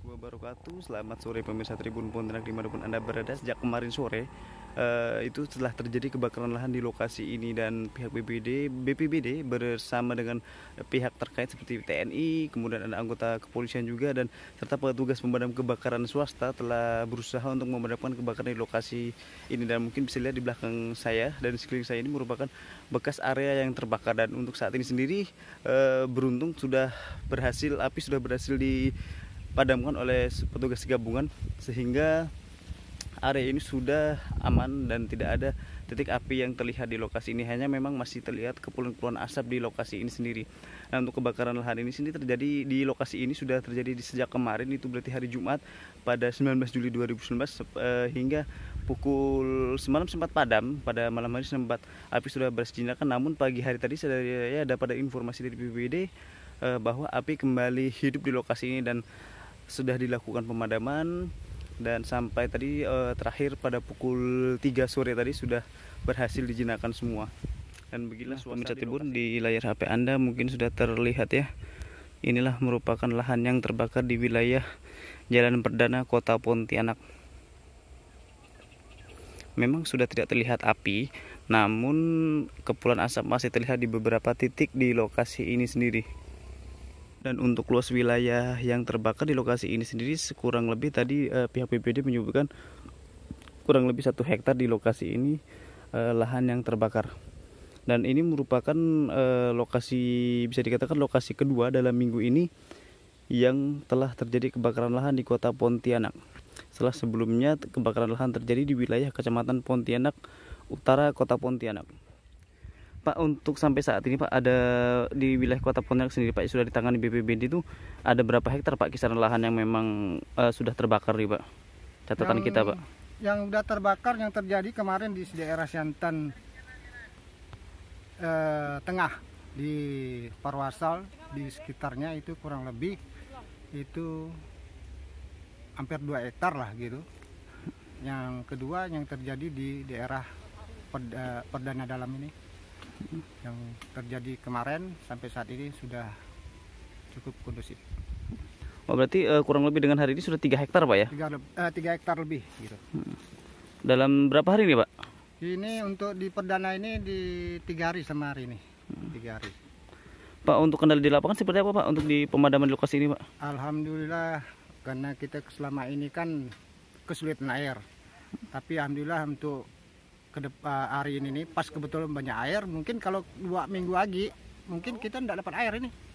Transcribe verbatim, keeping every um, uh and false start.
Wabarakatuh. Selamat sore pemirsa Tribun Pontianak dimanapun Anda berada. Sejak kemarin sore uh, itu telah terjadi kebakaran lahan di lokasi ini, dan pihak B P D, B P B D bersama dengan pihak terkait seperti T N I, kemudian ada anggota kepolisian juga, dan serta petugas pemadam kebakaran swasta telah berusaha untuk memadamkan kebakaran di lokasi ini. Dan mungkin bisa lihat di belakang saya dan sekeliling saya ini merupakan bekas area yang terbakar, dan untuk saat ini sendiri uh, beruntung sudah berhasil, api sudah berhasil di padamkan oleh petugas gabungan, sehingga area ini sudah aman dan tidak ada titik api yang terlihat di lokasi ini. Hanya memang masih terlihat kepulan-kepulan asap di lokasi ini sendiri. Nah, untuk kebakaran lahan ini sendiri terjadi di lokasi ini sudah terjadi di sejak kemarin, itu berarti hari Jumat pada sembilan belas Juli dua ribu sembilan belas eh, hingga pukul semalam sempat padam. Pada malam hari sempat api sudah berhasil dijinakan, namun pagi hari tadi saya dapat informasi dari B P B D eh, bahwa api kembali hidup di lokasi ini dan sudah dilakukan pemadaman, dan sampai tadi eh, terakhir pada pukul tiga sore tadi sudah berhasil dijinakan semua. Dan beginilah pemirsa Tribun, di layar H P Anda mungkin sudah terlihat ya. Inilah merupakan lahan yang terbakar di wilayah Jalan Perdana Kota Pontianak. Memang sudah tidak terlihat api, namun kepulan asap masih terlihat di beberapa titik di lokasi ini sendiri. Dan untuk luas wilayah yang terbakar di lokasi ini sendiri kurang lebih tadi eh, pihak B P D menyebutkan kurang lebih satu hektar di lokasi ini eh, lahan yang terbakar. Dan ini merupakan eh, lokasi, bisa dikatakan lokasi kedua dalam minggu ini yang telah terjadi kebakaran lahan di kota Pontianak. Setelah sebelumnya kebakaran lahan terjadi di wilayah Kecamatan Pontianak Utara, Kota Pontianak. Pak, untuk sampai saat ini Pak, ada di wilayah Kota Pontianak sendiri Pak sudah ditangani B P B D itu ada berapa hektar Pak kisaran lahan yang memang uh, sudah terbakar nih Pak? Catatan yang, kita Pak. Yang sudah terbakar yang terjadi kemarin di daerah Siantan eh, Tengah, di Parwasal, di sekitarnya itu kurang lebih itu hampir dua hektar lah gitu. Yang kedua yang terjadi di daerah Perdana Dalam ini, yang terjadi kemarin sampai saat ini sudah cukup kondusif. Oh, berarti uh, kurang lebih dengan hari ini sudah tiga hektar Pak ya? tiga hektar lebih gitu. Hmm. Dalam berapa hari nih Pak? Ini untuk di Perdana ini di tiga hari sama hari ini. Hmm. Tiga hari. Pak, untuk kendala di lapangan seperti apa Pak untuk di pemadaman di lokasi ini Pak? Alhamdulillah, karena kita selama ini kan kesulitan air. Tapi alhamdulillah untuk ke depan hari ini nih pas kebetulan banyak air, mungkin kalau dua minggu lagi mungkin kita tidak dapat air ini.